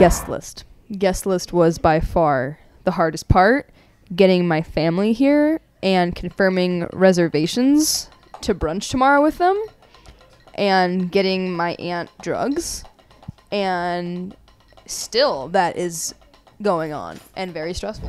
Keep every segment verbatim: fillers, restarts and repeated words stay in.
guest list. Guest list was by far the hardest part. Getting my family here and confirming reservations to brunch tomorrow with them, and getting my aunt drugs, and still that is going on and very stressful.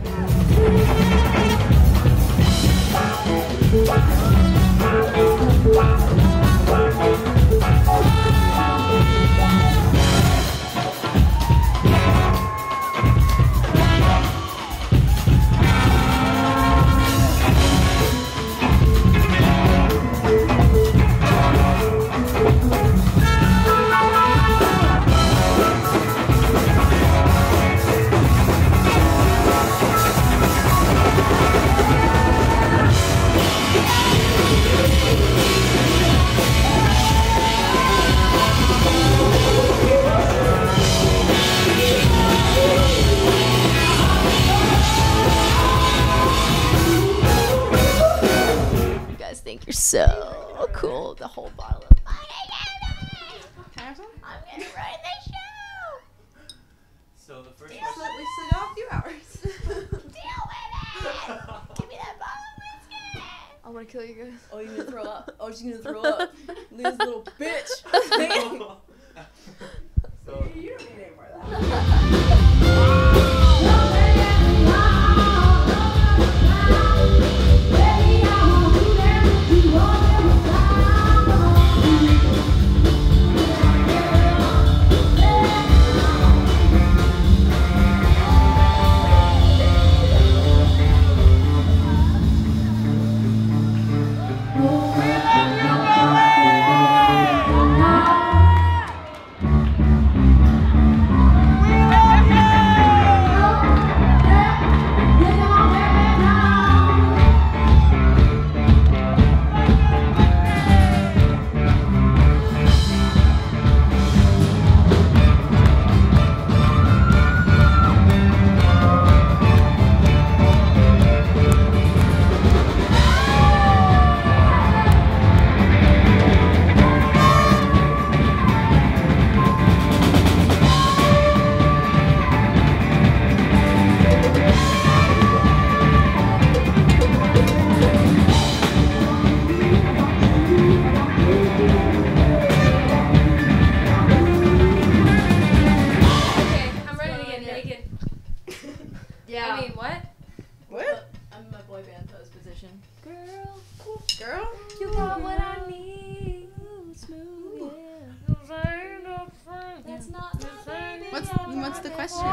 You're so cool. The whole bottle of wine. Can I have some? I'm gonna run the show. So the first We question. still got a few hours. Deal with it. Give me that bottle of whiskey. I want to kill you guys. Oh, you're gonna throw up. Oh, she's gonna throw up. This little bitch. So You don't need any more of that. Girl, You got what I need. Smooth, yeah. That's not my baby. what's what's the question?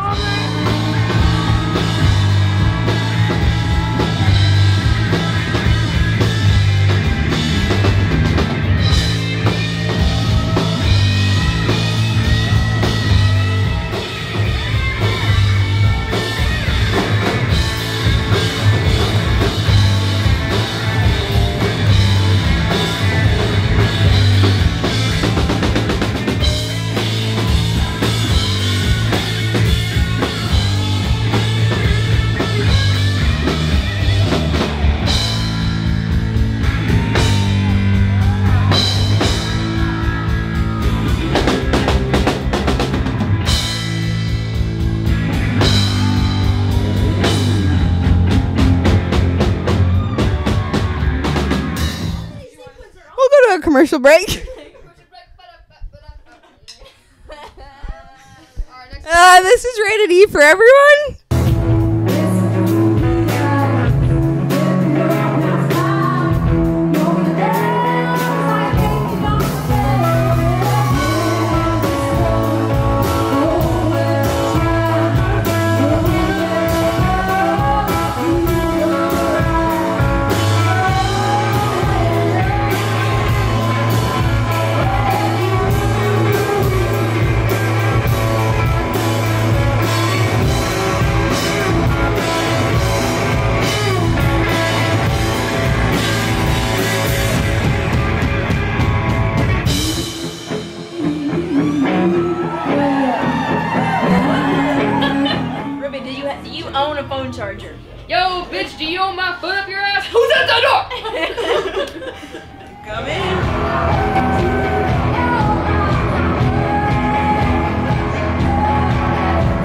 Commercial break. Uh, this is rated E for everyone. Charger. Yo, bitch, do you own my foot up your ass? Who's at the door? Come in.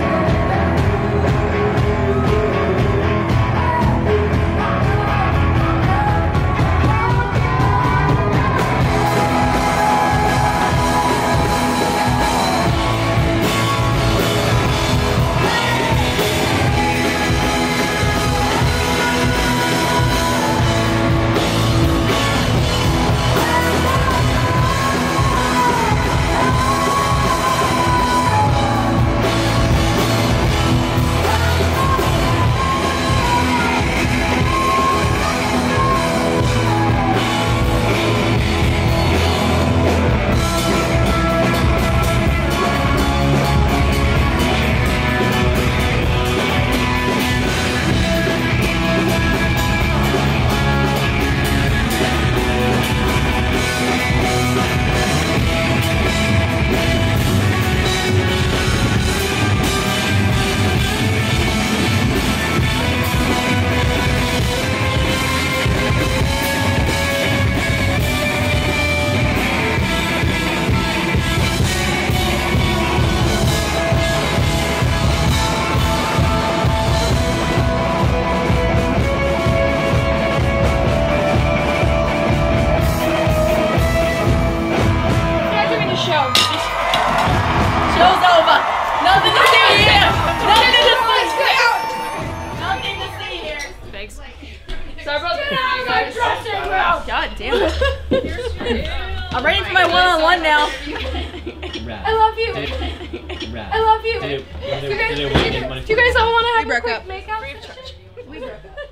Sorry about Get that, out you of my guys. dressing room! God damn it. I'm I'm ready for my one-on-one now. I love you. I love you. Did it, did it, You guys, did it win any money do you guys all want to have We a broke quick up. makeout session? We broke up.